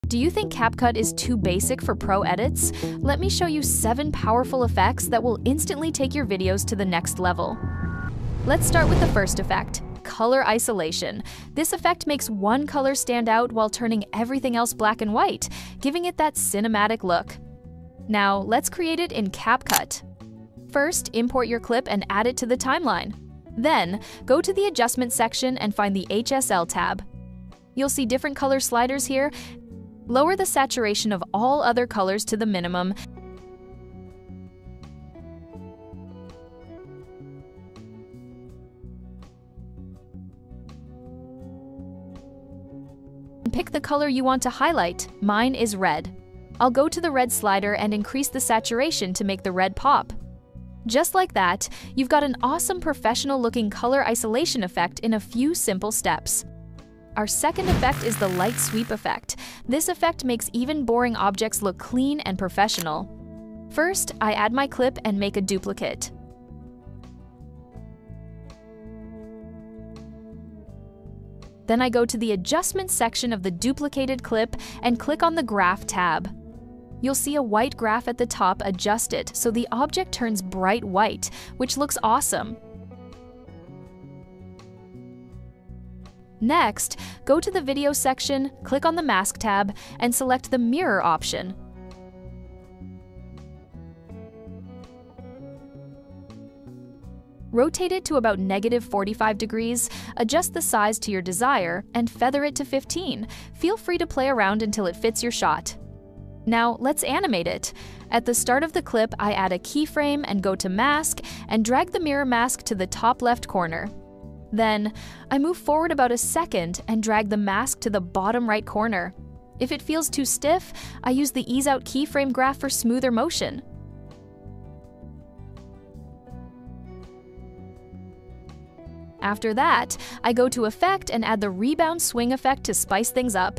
Do you think Capcut is too basic for pro edits? Let me show you 7 powerful effects that will instantly take your videos to the next level. Let's start with the first effect, color isolation. This effect makes one color stand out while turning everything else black and white, giving it that cinematic look. Now, let's create it in Capcut. First, import your clip and add it to the timeline. Then, go to the Adjustment section and find the HSL tab. You'll see different color sliders here. Lower the saturation of all other colors to the minimum. Pick the color you want to highlight. Mine is red. I'll go to the red slider and increase the saturation to make the red pop. Just like that, you've got an awesome professional-looking color isolation effect in a few simple steps. Our second effect is the light sweep effect. This effect makes even boring objects look clean and professional. First, I add my clip and make a duplicate. Then I go to the Adjustment section of the duplicated clip and click on the Graph tab. You'll see a white graph at the top adjust it so the object turns bright white, which looks awesome. Next, go to the Video section, click on the Mask tab, and select the Mirror option. Rotate it to about -45 degrees, adjust the size to your desire, and feather it to 15. Feel free to play around until it fits your shot. Now, let's animate it. At the start of the clip, I add a keyframe and go to Mask and drag the mirror mask to the top left corner. Then, I move forward about a second and drag the mask to the bottom right corner. If it feels too stiff, I use the Ease Out keyframe graph for smoother motion. After that, I go to Effect and add the Rebound Swing effect to spice things up.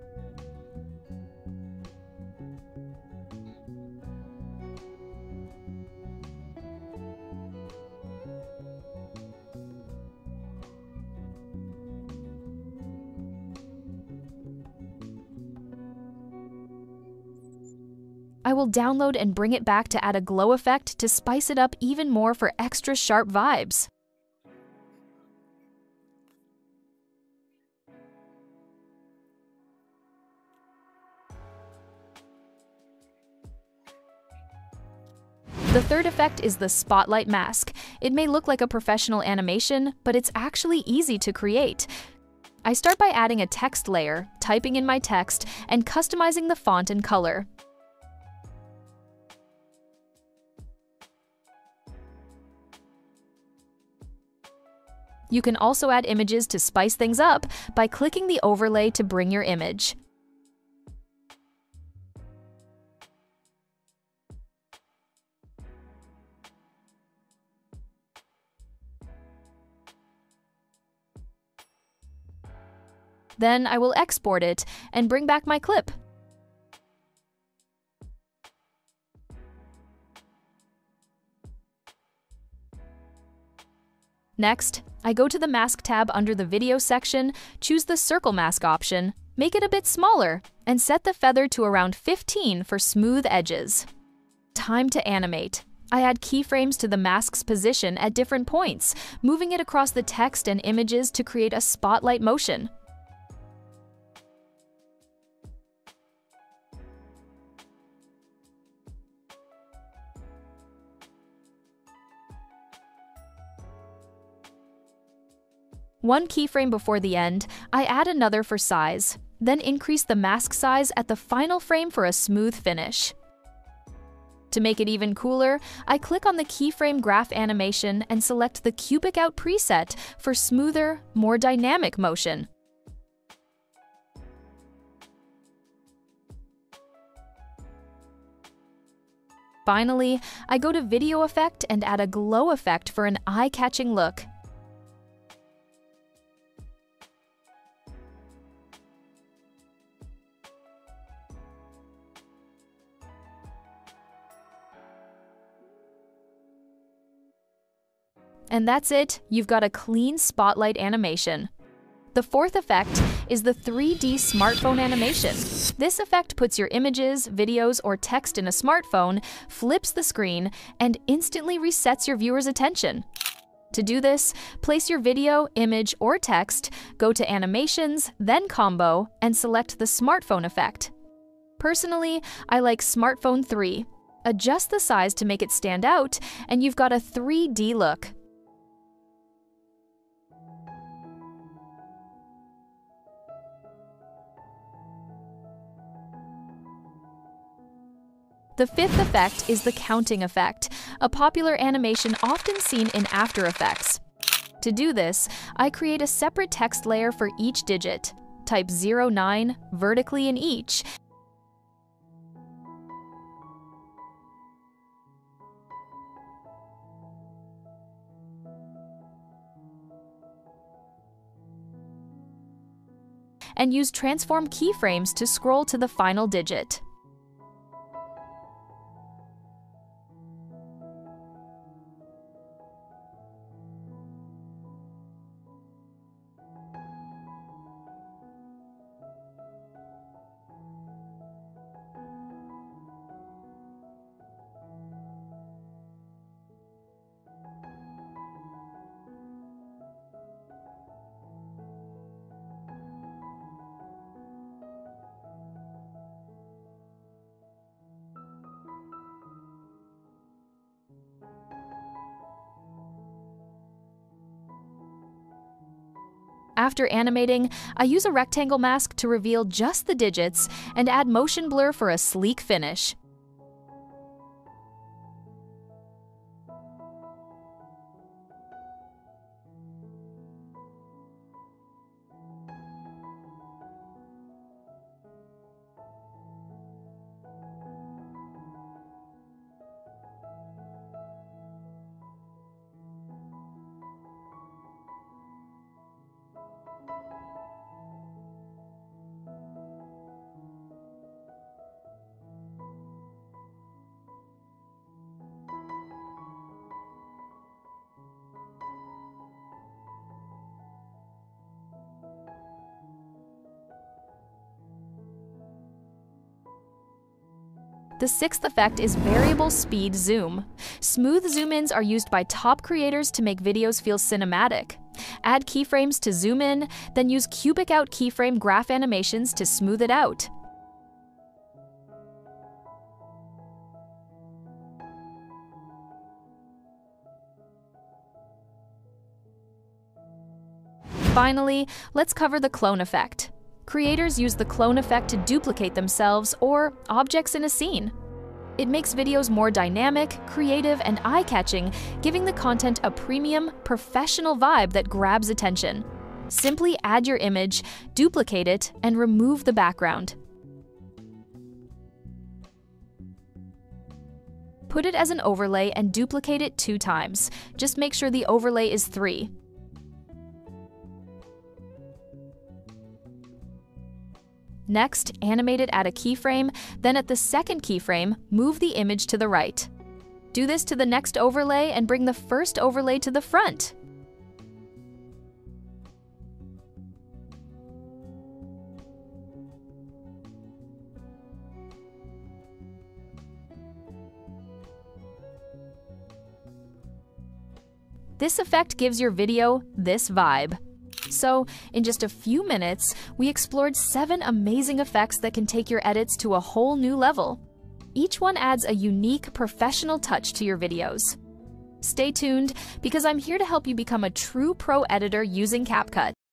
I will download and bring it back to add a glow effect to spice it up even more for extra sharp vibes. The third effect is the Spotlight Mask. It may look like a professional animation, but it's actually easy to create. I start by adding a text layer, typing in my text, and customizing the font and color. You can also add images to spice things up by clicking the overlay to bring your image. Then I will export it and bring back my clip. Next, I go to the Mask tab under the Video section, choose the Circle Mask option, make it a bit smaller, and set the feather to around 15 for smooth edges. Time to animate. I add keyframes to the mask's position at different points, moving it across the text and images to create a spotlight motion. One keyframe before the end, I add another for size, then increase the mask size at the final frame for a smooth finish. To make it even cooler, I click on the keyframe graph animation and select the Cubic Out preset for smoother, more dynamic motion. Finally, I go to Video Effect and add a glow effect for an eye-catching look. And that's it, you've got a clean spotlight animation. The fourth effect is the 3D smartphone animation. This effect puts your images, videos, or text in a smartphone, flips the screen, and instantly resets your viewer's attention. To do this, place your video, image, or text, go to Animations, then Combo, and select the smartphone effect. Personally, I like Smartphone 3. Adjust the size to make it stand out, and you've got a 3D look. The fifth effect is the counting effect, a popular animation often seen in After Effects. To do this, I create a separate text layer for each digit. Type 09 vertically in each, and use transform keyframes to scroll to the final digit. After animating, I use a rectangle mask to reveal just the digits and add motion blur for a sleek finish. The sixth effect is variable speed zoom. Smooth zoom-ins are used by top creators to make videos feel cinematic. Add keyframes to zoom in, then use cubic out keyframe graph animations to smooth it out. Finally, let's cover the clone effect. Creators use the clone effect to duplicate themselves or objects in a scene. It makes videos more dynamic, creative, and eye-catching, giving the content a premium, professional vibe that grabs attention. Simply add your image, duplicate it, and remove the background. Put it as an overlay and duplicate it 2 times. Just make sure the overlay is 3. Next, animate it at a keyframe, then at the second keyframe, move the image to the right. Do this to the next overlay and bring the first overlay to the front. This effect gives your video this vibe. So, in just a few minutes, we explored 7 amazing effects that can take your edits to a whole new level. Each one adds a unique, professional touch to your videos. Stay tuned, because I'm here to help you become a true pro editor using Capcut.